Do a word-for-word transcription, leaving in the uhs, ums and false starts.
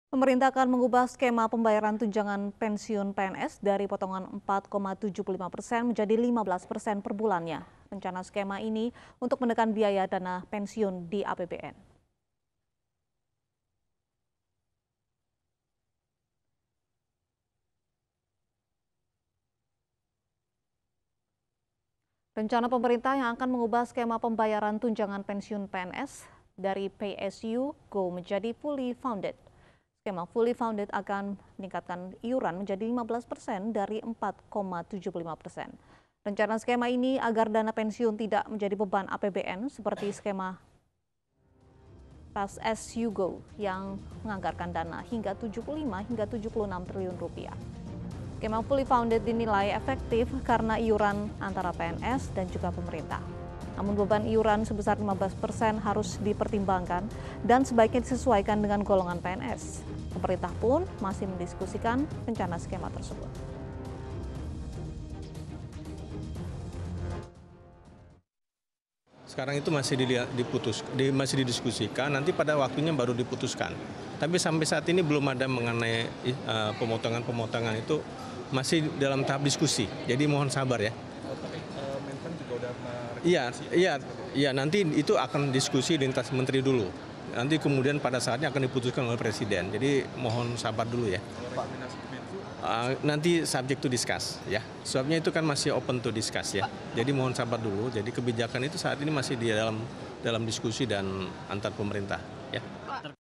Pemerintah akan mengubah skema pembayaran tunjangan pensiun P N S dari potongan empat koma tujuh puluh lima persen menjadi lima belas persen per bulannya. Rencana skema ini untuk menekan biaya dana pensiun di A P B N. Rencana pemerintah yang akan mengubah skema pembayaran tunjangan pensiun P N S dari Pay As You Go menjadi fully funded. Skema fully funded akan meningkatkan iuran menjadi lima belas persen dari empat koma tujuh puluh lima persen. Rencana skema ini agar dana pensiun tidak menjadi beban A P B N seperti skema Pay As You Go yang menganggarkan dana hingga tujuh puluh lima hingga tujuh puluh enam triliun rupiah. Skema fully funded dinilai efektif karena iuran antara P N S dan juga pemerintah. Namun beban iuran sebesar lima belas persen harus dipertimbangkan dan sebaiknya disesuaikan dengan golongan P N S. Pemerintah pun masih mendiskusikan rencana skema tersebut. Sekarang itu masih diputus, masih didiskusikan, nanti pada waktunya baru diputuskan. Tapi sampai saat ini belum ada mengenai uh, pemotongan-pemotongan itu masih dalam tahap diskusi. Jadi mohon sabar ya. Iya, iya, iya. Nanti itu akan diskusi lintas menteri dulu. Nanti kemudian pada saatnya akan diputuskan oleh presiden. Jadi mohon sabar dulu ya. Uh, nanti subject to discuss ya. Sebabnya itu kan masih open to discuss ya. Jadi mohon sabar dulu. Jadi kebijakan itu saat ini masih di dalam dalam diskusi dan antar pemerintah ya.